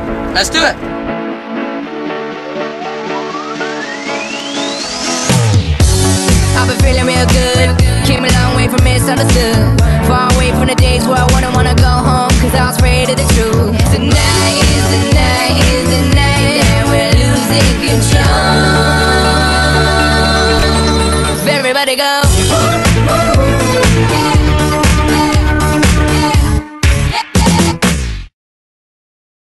Let's do it. I've been feeling real good. Came a long way from misunderstood. Far away from the days where I wouldn't wanna go home, cause I was afraid of the truth. Tonight is the night, is the night that we're losing control. Everybody go.